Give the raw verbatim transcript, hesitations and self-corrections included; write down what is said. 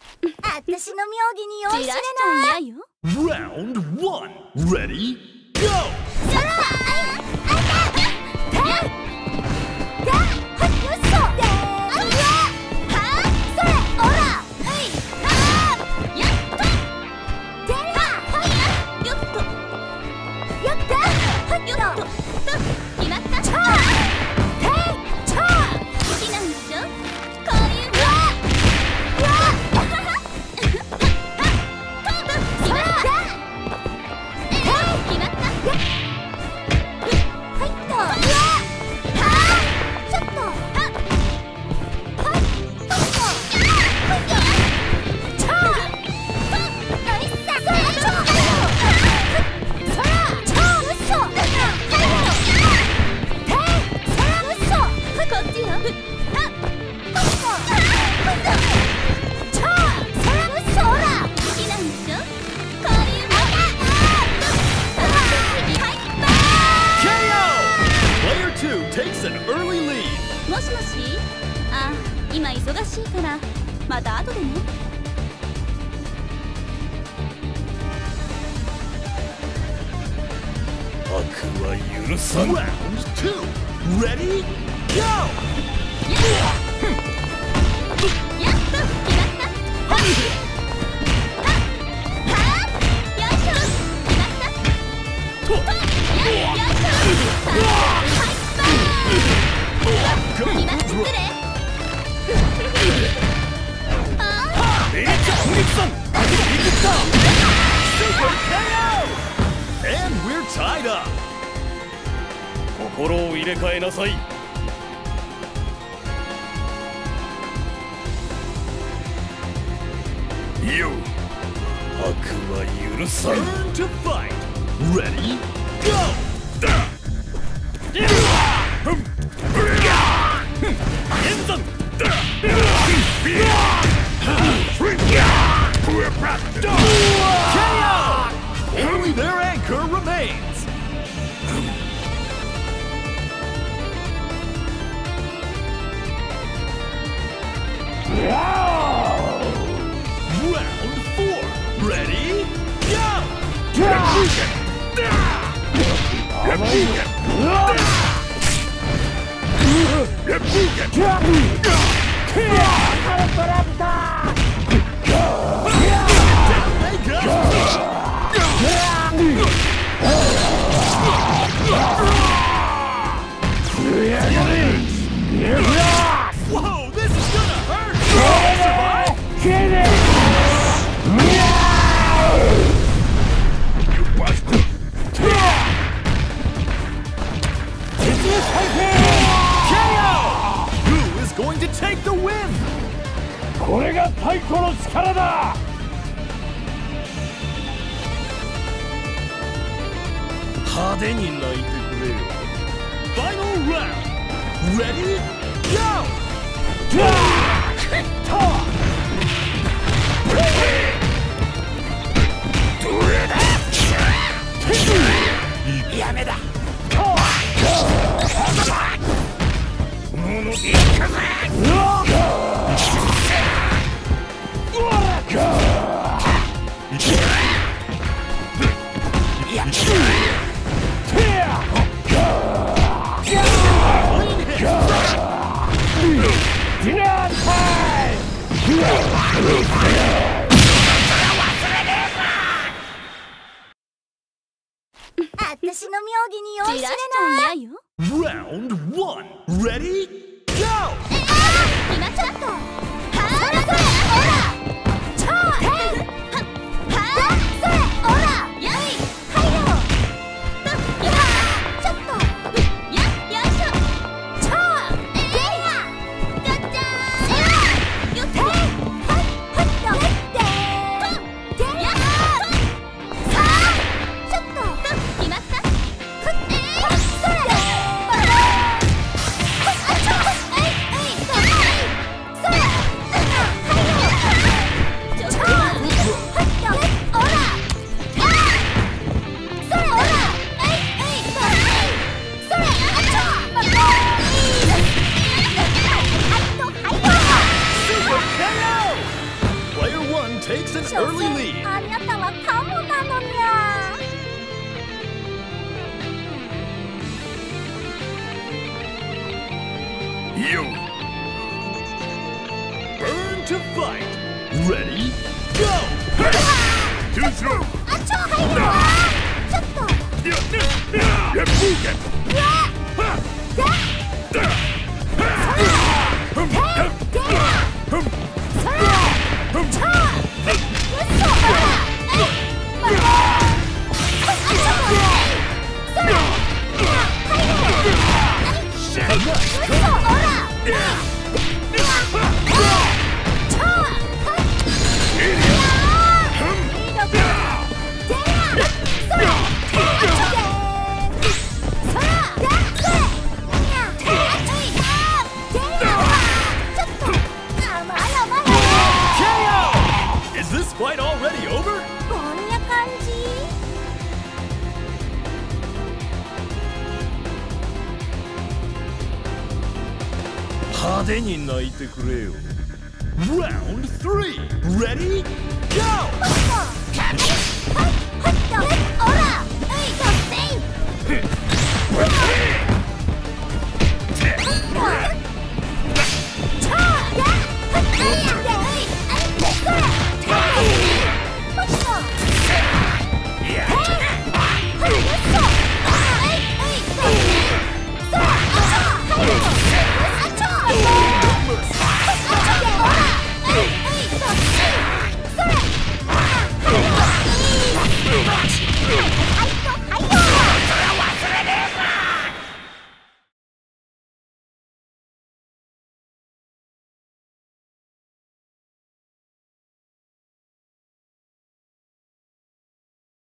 私の妙義に酔いしれないよ。 Round one. Ready? Go! もしもし、あ、今忙しいからまた後でね。 悪は許さん。Round two. Ready? Go! やっと決まった。はっはっよいしょ決まった。とっよいしょはいバーン。今失礼。ああ。 えっ、本日さん。Super ケーオー! And we're tied up. 心を入れ替えなさい。よ、悪は許さん。Turn to fight. Ready? Go! 演算。ケーオー! Only their anchor remains. Round four. Ready? Go! Down they go! Whoa, this is gonna hurt! Survive? Get it! You bastard! K O! Who is going to take the win? これが太鼓の力だ! Final round. Ready? Go! Dinner time! 私の妙義に酔いしれないよ。 Round one. Ready? Go! 決まっちゃった。それそれオラ超テンはっそれオラよいはいよちょっとやよいしょ超ゲイヤガッチャーよテンはいはいよってとゲイヤさあちょっと決まったふってそれあちょえいえいそれ takes an early lead. あなたはカモなのにゃ。 You burn to fight. Ready? Go! Two through. あ、超入るわ。ちょっと。 Is this fight already over? こんな感じ。 派手に泣いてくれよ。Round three. Ready? Go!